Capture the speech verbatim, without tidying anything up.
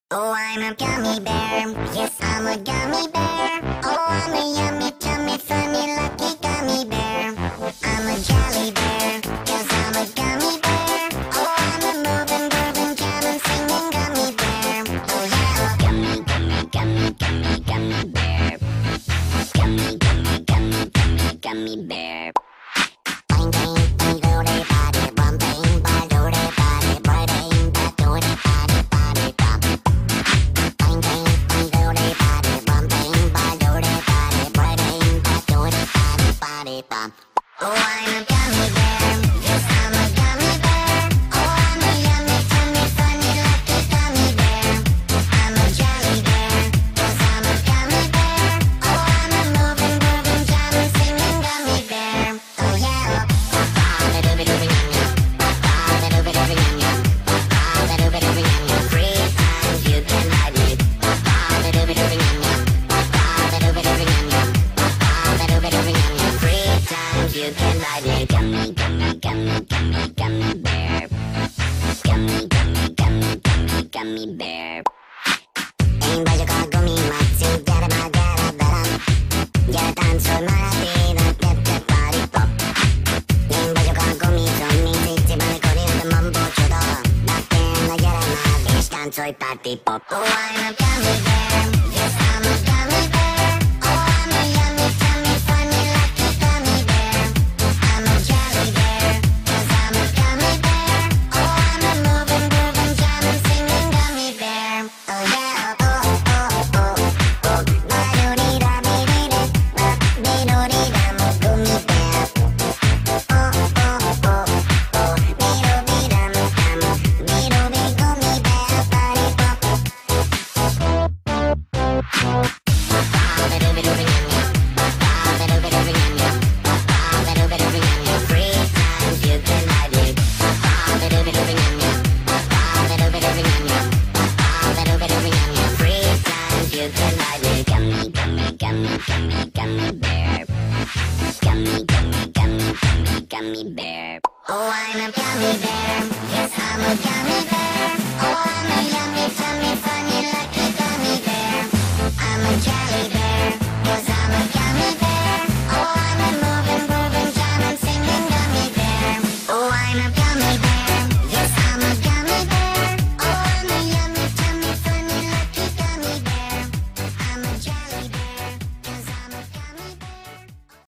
Oh, I'm a gummy bear. Yes, I'm a gummy bear. Oh, I'm a yummy, tummy, funny, lucky gummy bear. I'm a jelly bear. Yes, I'm a gummy bear. Oh, I'm a moving, grooving, jamming, singing gummy bear. Oh, yeah. Gummy, gummy, gummy, gummy, gummy bear. Gummy, gummy, gummy, gummy, gummy bear. Bang, bang, bang, do de body, bum, bang, ba, do de body, ba, bang, ba, do de body, body, bum. Bang, bang, bang, do de body, bum, bang, ba, do de body, ba, bang, ba, do de body, body, bum. Oh, I'm a gummy bear. Yes, I'm a gummy bear. Oh, I'm a yummy, tummy, funny, lucky gummy bear. I'm a jelly bear. Yes, I'm a gummy bear. Oh, I'm a moving, grooving, jamming, singing gummy bear. Oh, yeah. Free time, you can ride me. Free time, you can ride me. Gummy, gummy, gummy, gummy, gummy bear. Gummy, gummy, gummy, gummy, gummy bear. Ain't by your car, gummy, maxi, get it, my get it, better. Get a dance for my happy, get the body pop. Ain't by your car, gummy, gummy, city, but I got it, the mumbo, chodo. Back in, I get it, my bitch, dance for party pop. Oh, I'm a gummy bear. Yes, I'm a gummy bear. Oh, I'm a yummy, tummy, funny, lucky gummy bear. I'm a jelly bear. Yes, I'm a gummy bear. Oh, I'm a moving, grooving, jamming, singing gummy bear. Oh, yeah. Oh, oh, oh, oh. Ba-do-dee-da-dee-dee-dee. Ba-dee-do-dee-da, mo gummy bear. Oh, oh, oh, oh. Be-do-be-dum-dum. Be-do-be gummy bear. Body pop. Free time, you can ride me. Free time, you can ride me. Gummy, gummy, gummy, gummy, gummy bear. Gummy, gummy, gummy, gummy, gummy bear. Oh, I'm a gummy bear. Yes, I'm a gummy bear.